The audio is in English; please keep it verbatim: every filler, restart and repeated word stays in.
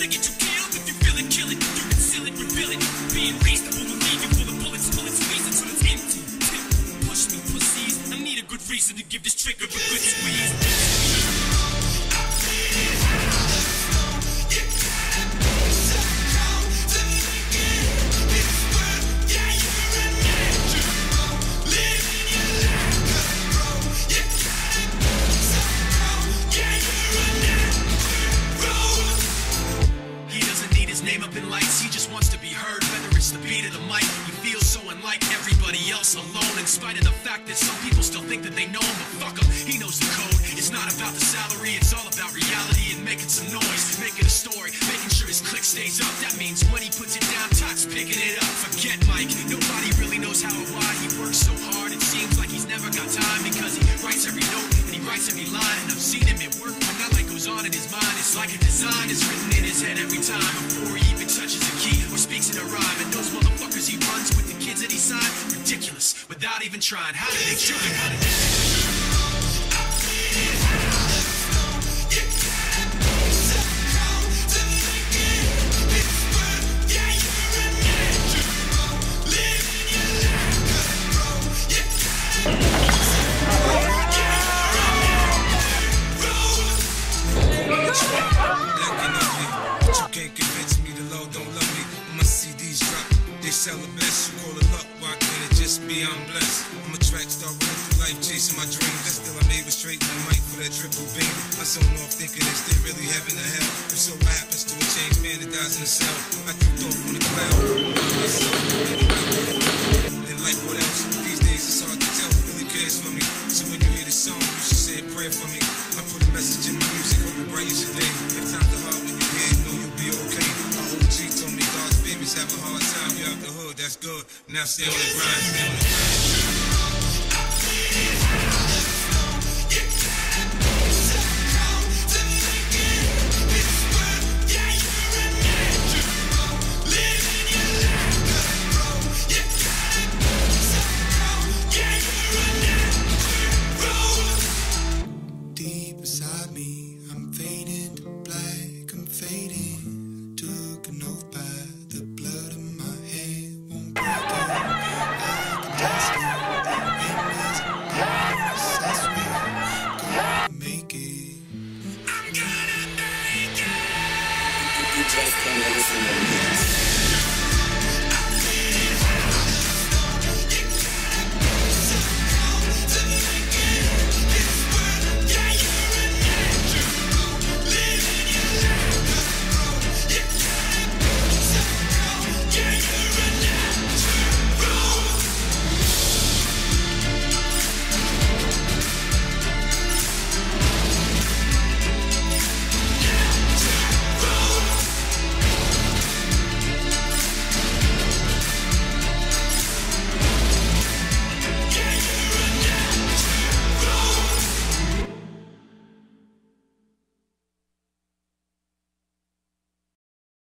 to get you killed. If you feel it, kill it. You conceal it, reveal it. Being reasonable will leave you full of bullets, bullets, squeeze until it's empty. Push me, pussies. I need a good reason to give this trigger a good squeeze. Alone, in spite of the fact that some people still think that they know him, but fuck him, he knows the code. It's not about the salary, it's all about reality and making some noise, making a story, making sure his click stays up. That means when he puts it down, Todd's picking it up. Forget Mike, nobody really knows how or why he works so hard. It seems like he's never got time because he writes every note and he writes every line. And I've seen him at work when that light goes on in his mind. It's like a design is written in his head every time before he even touches a key or speaks in a rhyme. And those motherfuckers he runs with, the kids that he signed, ridiculous, without even trying. How did they try? How did they sell the best, you call it luck, why can't it just be I'm blessed? I'm a track star running through life, chasing my dreams. That still I made was straight in the mic for that triple beam. I zone off thinking is there really heaven or hell? If so, what happens to a changed man that dies in a cell? I threw dope on the cloud, in life, what else? These days it's hard to tell who really cares for me. So when you hear this song, you should say a prayer for me. I put a message in my music, hope it brightens your day. If times are hard when you hear it, know you'll be okay. My O G told me God's babies have a hard time. You out the hood, that's good. Now stay on the grind, stay on the grind. Just can't listen to me.